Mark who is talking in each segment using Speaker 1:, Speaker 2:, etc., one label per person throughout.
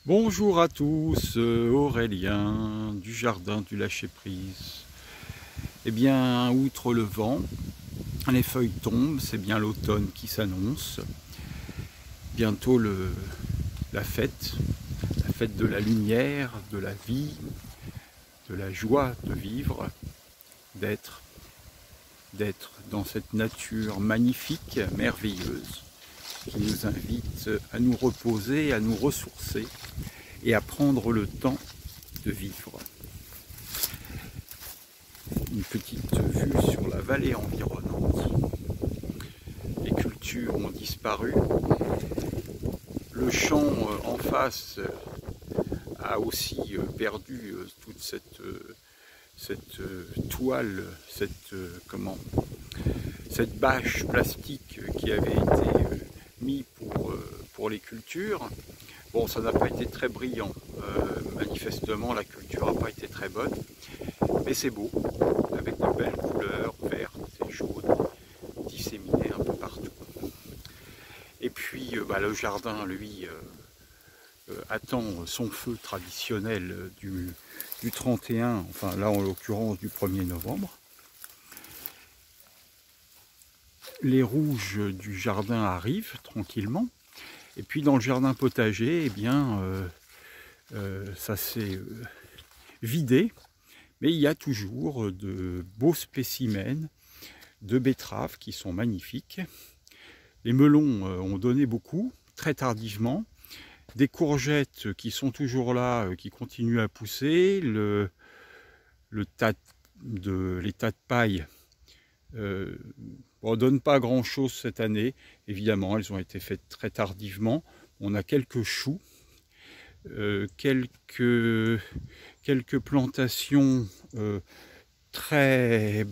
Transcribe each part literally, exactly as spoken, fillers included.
Speaker 1: Bonjour à tous, euh, Aurélien du jardin du lâcher-prise. Eh bien, outre le vent, les feuilles tombent, c'est bien l'automne qui s'annonce. Bientôt le, la fête, la fête de la lumière, de la vie, de la joie de vivre, d'être, d'être dans cette nature magnifique, merveilleuse, qui nous invite à nous reposer, à nous ressourcer et à prendre le temps de vivre. Une petite vue sur la vallée environnante. Les cultures ont disparu. Le champ en face a aussi perdu toute cette, cette toile, cette, comment, cette bâche plastique qui avait été mise pour, pour les cultures. Bon, ça n'a pas été très brillant. Euh, manifestement, la culture n'a pas été très bonne. Mais c'est beau, avec de belles couleurs vertes et jaunes, disséminées un peu partout. Et puis, euh, bah, le jardin, lui, euh, euh, attend son feu traditionnel du, du trente et un, enfin là, en l'occurrence, du premier novembre. Les rouges du jardin arrivent tranquillement. Et puis dans le jardin potager, eh bien, euh, euh, ça s'est euh, vidé, mais il y a toujours de beaux spécimens de betteraves qui sont magnifiques. Les melons euh, ont donné beaucoup, très tardivement. Des courgettes qui sont toujours là, euh, qui continuent à pousser. Le, le tas de, les tas de paille euh, ne donnent pas grand-chose cette année. Évidemment, elles ont été faites très tardivement. On a quelques choux, euh, quelques, quelques plantations euh, très,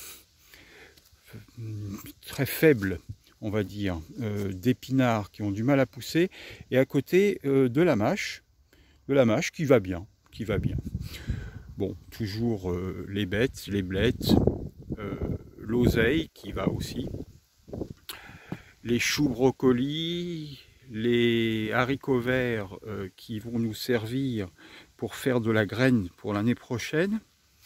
Speaker 1: très faibles, on va dire, euh, d'épinards qui ont du mal à pousser, et à côté euh, de la mâche, de la mâche qui va bien, qui va bien. Bon, toujours euh, les bêtes, les blettes, euh, l'oseille qui va aussi, les choux brocolis, les haricots verts euh, qui vont nous servir pour faire de la graine pour l'année prochaine,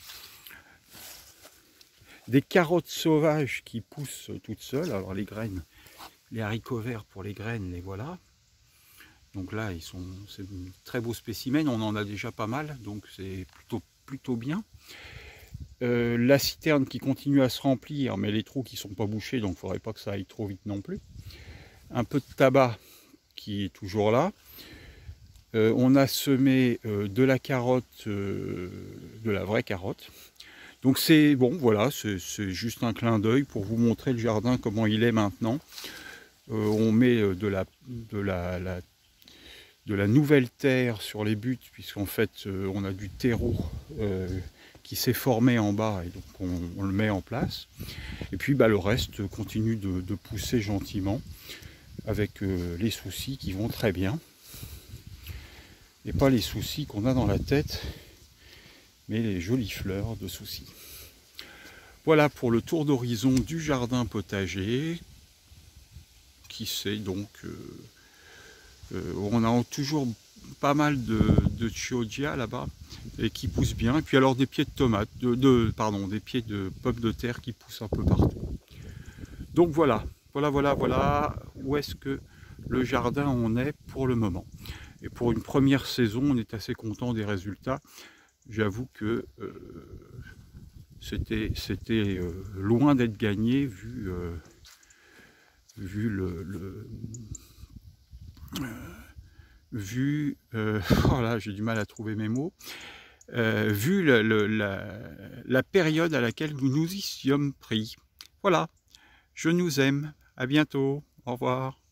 Speaker 1: des carottes sauvages qui poussent toutes seules. Alors les graines, les haricots verts pour les graines, les voilà. Donc là, ils sont, c'est un très beau spécimen, on en a déjà pas mal, donc c'est plutôt, plutôt bien. Euh, la citerne qui continue à se remplir, mais les trous qui ne sont pas bouchés, donc il ne faudrait pas que ça aille trop vite non plus. Un peu de tabac qui est toujours là. Euh, on a semé euh, de la carotte, euh, de la vraie carotte. Donc c'est bon, voilà, c'est juste un clin d'œil pour vous montrer le jardin, comment il est maintenant. Euh, on met de la, de, la, la, de la nouvelle terre sur les buttes, puisqu'en fait euh, on a du terreau euh, qui s'est formé en bas, et donc on, on le met en place. Et puis bah, le reste continue de, de pousser gentiment, avec euh, les soucis qui vont très bien. Et pas les soucis qu'on a dans la tête, mais les jolies fleurs de soucis. Voilà pour le tour d'horizon du jardin potager, qui c'est donc... Euh, euh, on a toujours pas mal de, de chioggia là-bas, et qui poussent bien. Et puis alors des pieds de tomates, de, de, pardon, des pieds de pommes de terre qui poussent un peu partout. Donc voilà, voilà, voilà, voilà où est-ce que le jardin en est pour le moment. Et pour une première saison, on est assez content des résultats. J'avoue que euh, c'était euh, loin d'être gagné vu, euh, vu le... le euh, vu... Euh, oh là, j'ai du mal à trouver mes mots. Euh, vu le, le, la, la période à laquelle nous nous y sommes pris. Voilà, je nous aime. À bientôt. Au revoir.